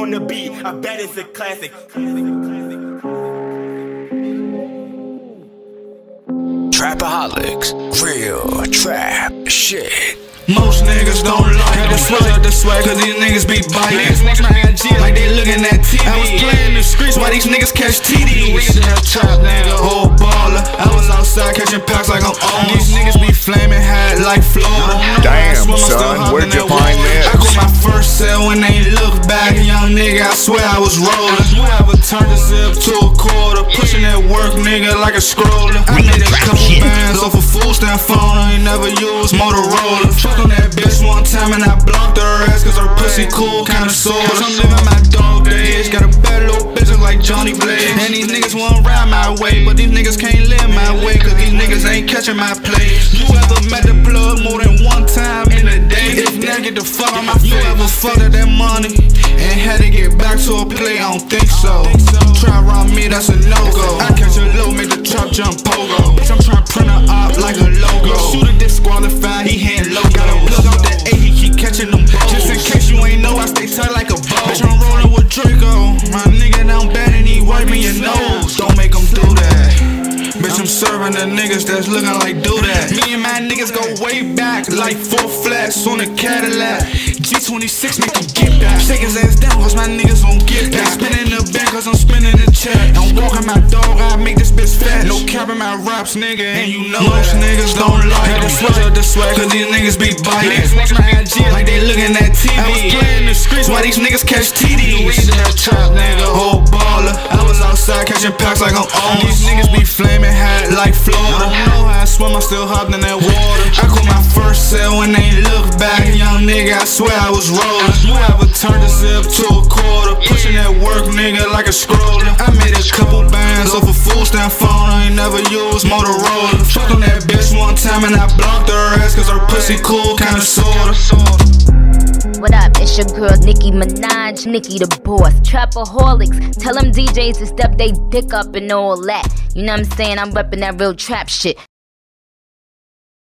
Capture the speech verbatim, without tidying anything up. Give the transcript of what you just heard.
on the beat, I bet it's a classic. Trapaholics, real trap shit. Most niggas don't like Had to switch up the swag cause these niggas be biting. Niggas watch my I G like they looking at T V. I was playing the streets while these niggas catch T Ds. That trap nigga, whole baller. I was outside catching packs like I'm on. These niggas be flaming hot like Florida. Damn son, where'd you find this? I got my first sale when they look back. Young nigga, I swear I was rolling. You ever turned the zip to a quarter? Pushing that work nigga like a scroller. I made a couple bands off a full stand phone. I ain't never used Motorola. On that bitch one time and I blocked her ass cause her pussy cool, kinda sorta. I'm living my dog days, got a bad little bitch like Johnny Blaze. And these niggas wanna ride my way, but these niggas can't live my way cause these niggas ain't catching my play. You ever met the plug more than one time in a day? If not, get the fuck on my face. You ever fucked up that money and had to get back to a play? I don't think so. Try around me, that's a no-go. I catch a low, make the trap jump pogo. Bitch, I'm tryna print her up like a logo. Shooter disqualified, he hand low. Plug out that A, he keep catching them balls. Just in case you ain't know, I stay tight like a bow. Bitch, I'm rolling with Draco. My nigga down bad and he wiping your nose. Don't make him do that. Bitch, I'm serving the niggas that's looking like do that. Me and my niggas go way back, like four flats on a Cadillac. G twenty-six make him get back. Shake his ass down cause my niggas won't get back. Spinning the bank cause I'm spinning the check. I'm walking my dog, I make this bitch fat. No cap in my raps, nigga, and you know most niggas don't like Had to switch up the swag cause these niggas be biting. Niggas watch my I G like they looking at T V. I was playing the streets while these niggas catch T Ds. That trap nigga, whole baller. I was outside catching packs like I'm on. These niggas be flaming hot like Florida. I know how I swim, I still hopped in that water. I caught my first sale when they look back. Young nigga, I swear I was rolling. You ever turned the zip to a quarter? Pushing that work nigga like a scroller. I made a couple bands off a full stand phone. I ain't never used Motorola. Fucked on that bitch one time and I blocked her ass cause her pussy cool, kinda sorta. What up, it's your girl Nicki Minaj, Nicki the boss. Trapaholics, tell them D Js to step they dick up and all that. You know what I'm saying? I'm reppin' that real trap shit.